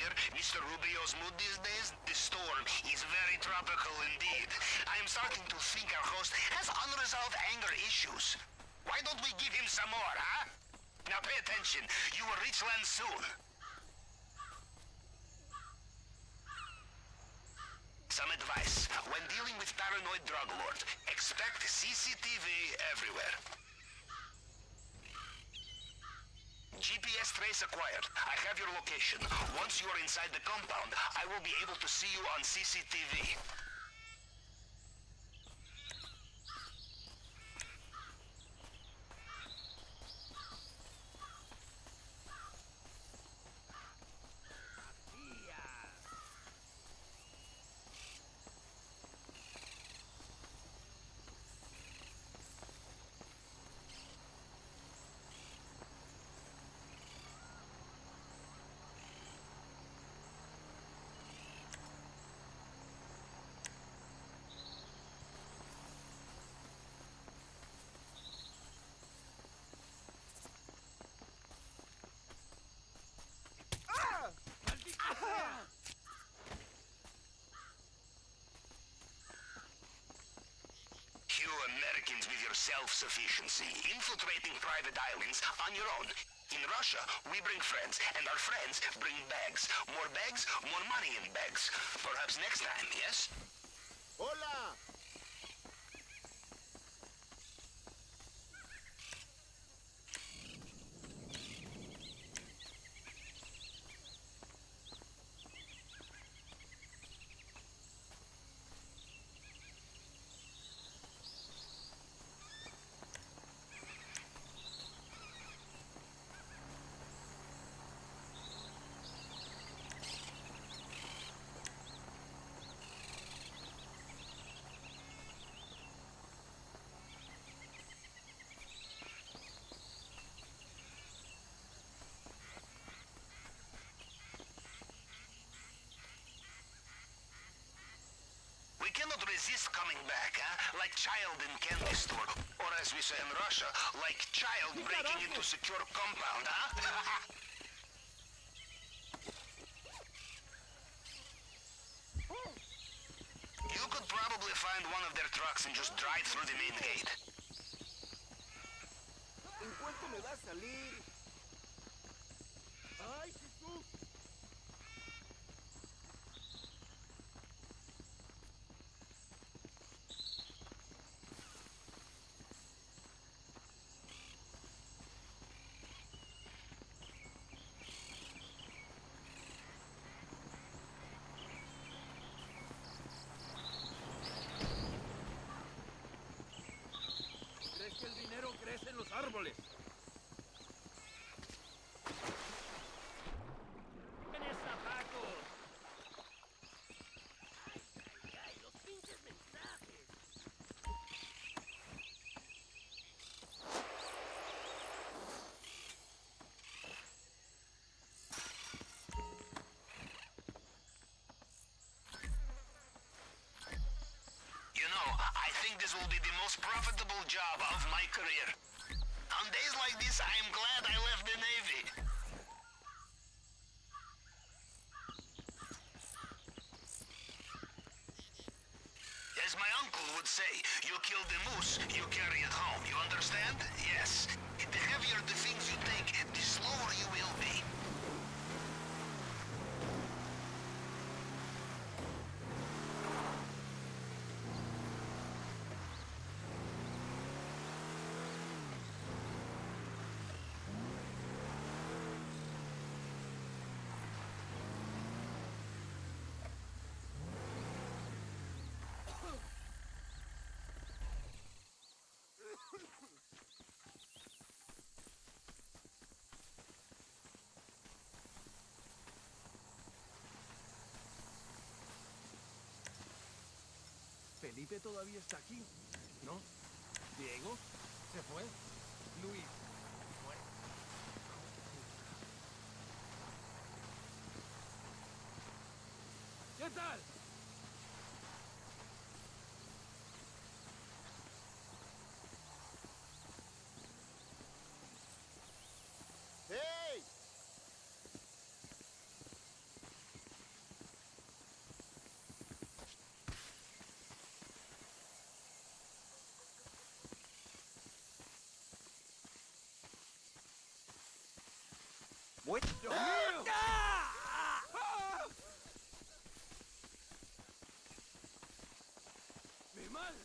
Pier, Mr. Rubio's mood these days? The storm is very tropical indeed. I am starting to think our host has unresolved anger issues. Why don't we give him some more, huh? Now pay attention. You will reach land soon. Some advice. When dealing with paranoid drug lords, expect CCTV everywhere. GPS trace acquired. I have your location. Once you are inside the compound, I will be able to see you on CCTV. You Americans with your self-sufficiency, infiltrating private islands on your own. In Russia, we bring friends, and our friends bring bags. More bags, more money in bags. Perhaps next time, yes? Hola! We cannot resist coming back, huh? Like child in candy store. Or as we say in Russia, like child breaking into secure compound, huh? You could probably find one of their trucks and just drive through the main gate. ¿En cuánto me va a salir? ¡Ay, Jesús! ¿Crees que el dinero crece en los árboles? ¡Tienes zapatos! ¡Ay, los pinches mensajes! You know, I think this will be the most profitable job of my career. On days like this, I am glad I left the Navy. As my uncle would say, you kill the moose, you carry it home. You understand? Yes. The heavier the things you take, the slower you will be. Felipe todavía está aquí, ¿no? Diego se fue. Luis fue. ¿Qué tal? ¡Hey! Voy. ¡Dios mío! ¡Mi madre!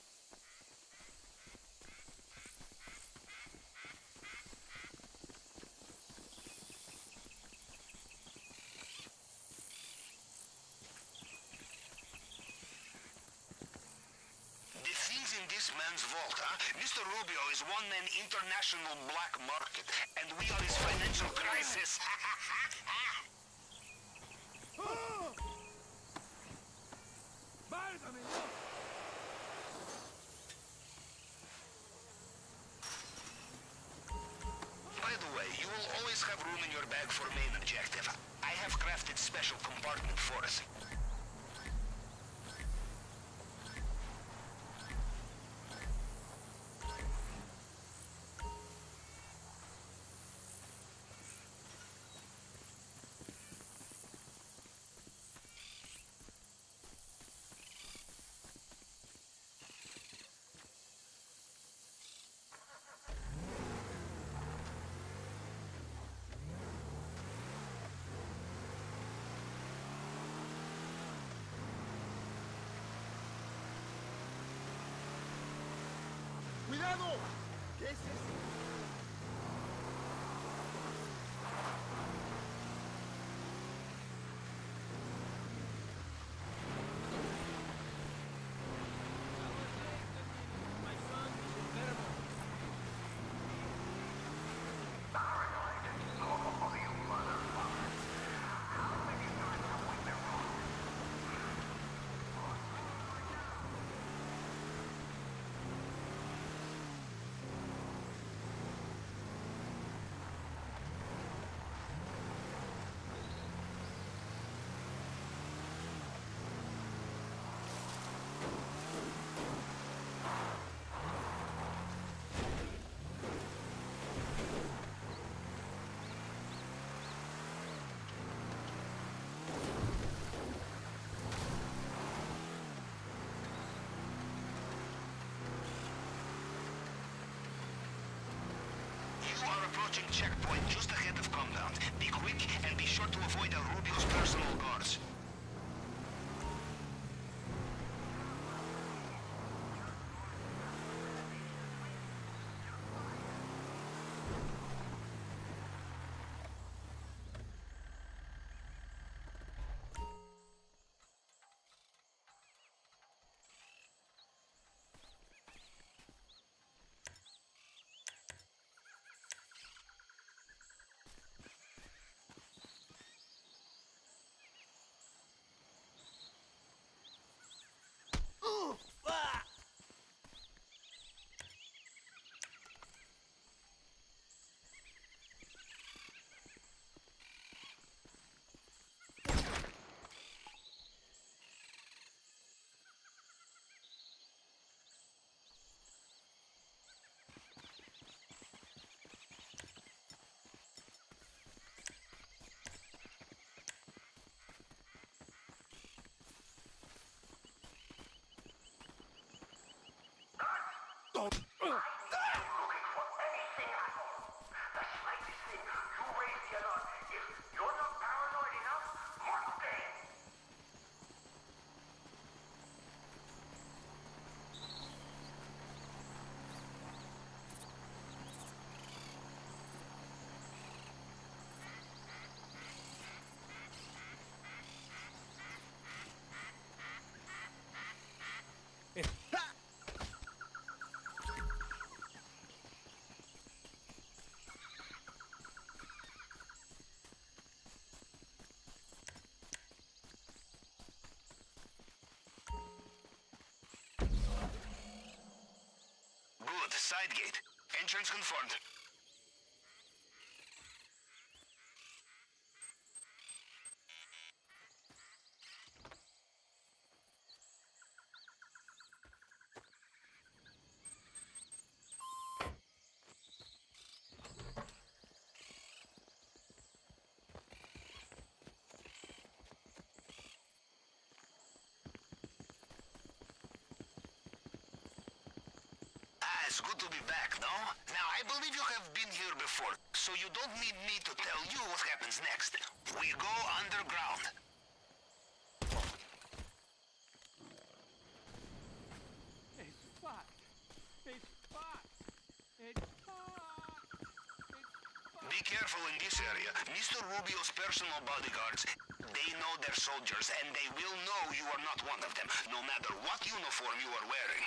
The things in this man's vault, huh? Mr. Rubio is one-man international black market, and we are his financial crisis. ¡Válgame Dios! By the way, you will always have room in your bag for main objective. I have crafted special compartment for us. ¡Cuidado! ¿Qué es eso? My son is enfermo. You are approaching checkpoint just ahead of compound. Be quick and be sure to avoid El Rubio's personal guards. Good. Side gate. Entrance confirmed. It's good to be back, no? Now, I believe you have been here before, so so you don't need me to tell you what happens next. We go underground. It's fucked. It's fucked. It's fucked. Be careful in this area. Mr. Rubio's personal bodyguards, they know their soldiers, and they will know you are not one of them, no matter what uniform you are wearing.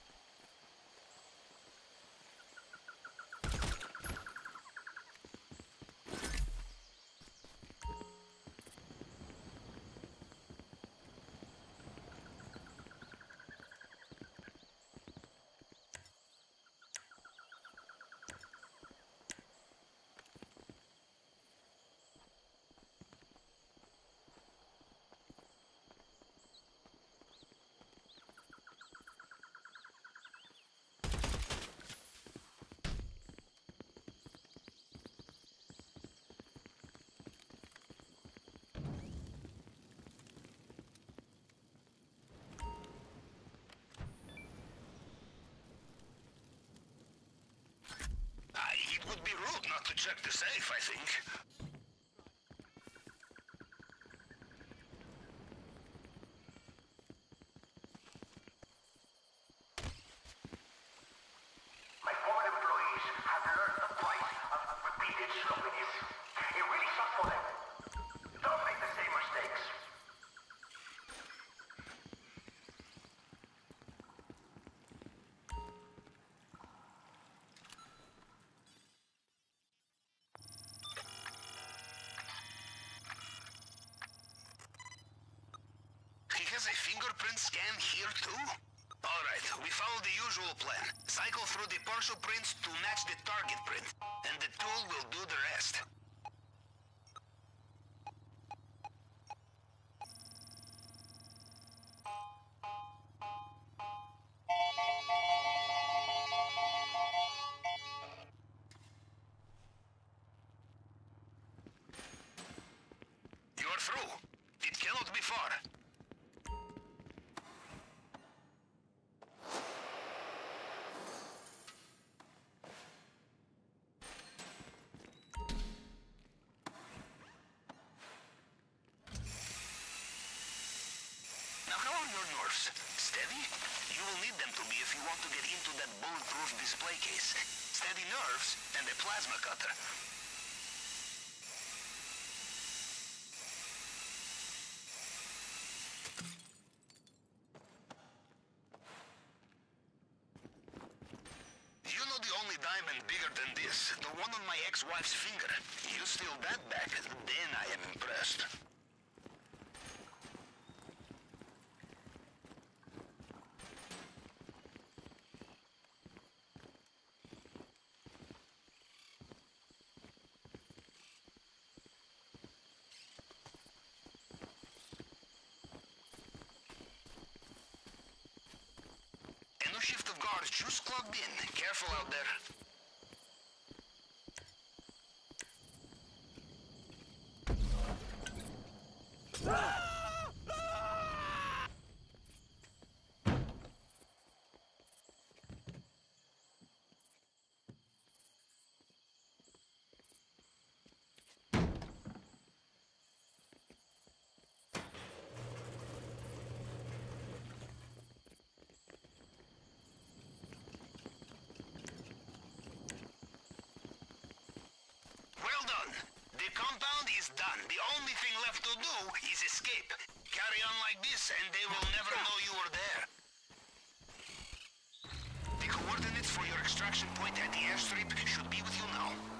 It would be rude not to check the safe, I think. My former employees have learned the price of repeated sloppiness. It really sucks for them. Don't make the same mistakes. He has a fingerprint scan here too? Alright, we follow the usual plan. Cycle through the partial prints to match the target print, and the tool will do the rest. You are through. It cannot be far. Now, how are your nerves? Steady? You will need them to be if you want to get into that bulletproof display case. Steady nerves and a plasma cutter. You know the only diamond bigger than this, the one on my ex-wife's finger. You steal that back, then I am impressed. A new shift of guards just clocked in. Careful out there. Well done. The compound is done. The only thing left to do is escape. Carry on like this and they will never know you were there. The coordinates for your extraction point at the airstrip should be with you now.